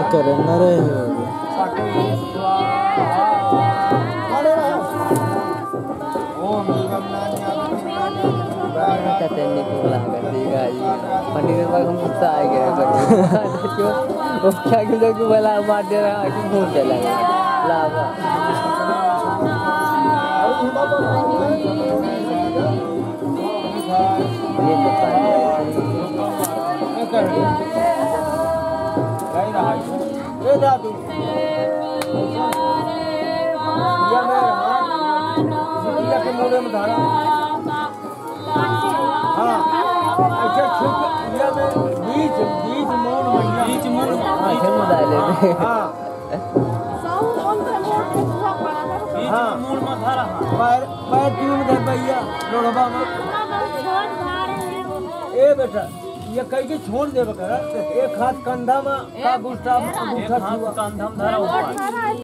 करे न रहे पंडित हम गुस्सा आ गए वो क्या क्यों बोला मार दे रहा है कि घूम चला लावा ये दादू ये मेरे के मोड़े में धारा हाँ अच्छा छुप ये में बीच बीच मोड़ डाले हाँ हाँ मोड़ में धारा पैर पैर ट्यूब दे भैया रोडवा में ए बेटा ये कहीं के छोड़ दे बकरा एक हाथ कंधा में का गुस्सा कंधा में धरा हुआ